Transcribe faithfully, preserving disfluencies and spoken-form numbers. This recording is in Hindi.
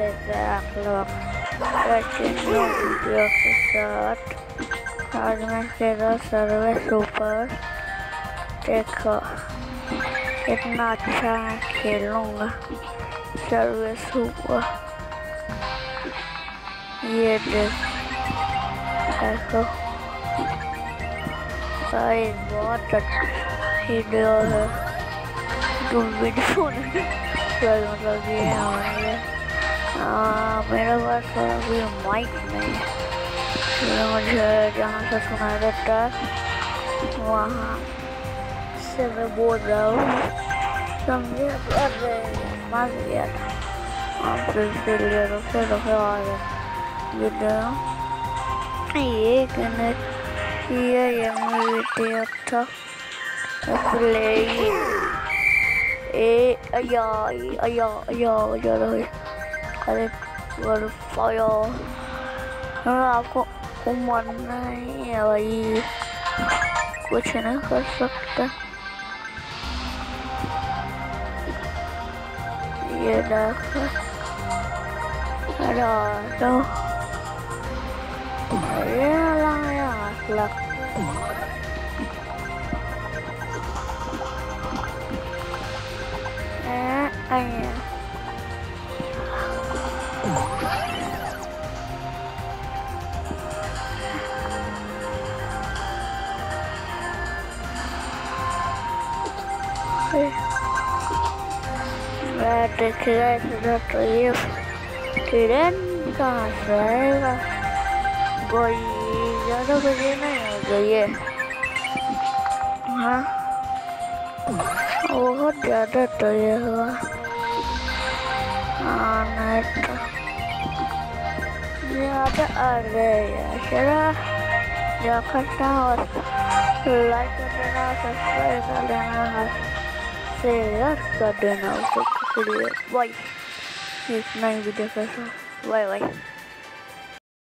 कैसे आप लोग कैसे न्यू वीडियो के साथ। आज मैं खेला सर्वे सुपर। देखो कितना अच्छा मैं खेलूँगा सर्वे सुपर। ये देख देखो भाई बहुत अच्छा वीडियो है। तुम वीडियो मतलब ये हमारे मेरे पास अभी माइक नहीं है, तो मुझे जहाँ से सुनाई देता है वहाँ से मैं बोल रहा हूँ, समझे। अरे मर गया था और फिर फिर ले लो फिर फिर आ गया वीडियो। ये कहने ये ये वीडियो था प्ले ए अया अया अया अया रहे। अरे पर फायर आपको मरना ही है भाई, कुछ नहीं कर सकते। ये देखो अरे तो ये लाया लग आया मैं देखिए इधर तो ये ट्रेन कहाँ से आएगा, कोई ज़्यादा बजे नहीं हो गई है। हाँ बहुत ज़्यादा तो ये हुआ। हाँ नहीं तो ज़्यादा आ गए यार। चलो जो करता हो लाइक कर देना, सब्सक्राइब कर देना, शेयर कर देना। तो बाय, इस नई वीडियो के साथ बाय बाय।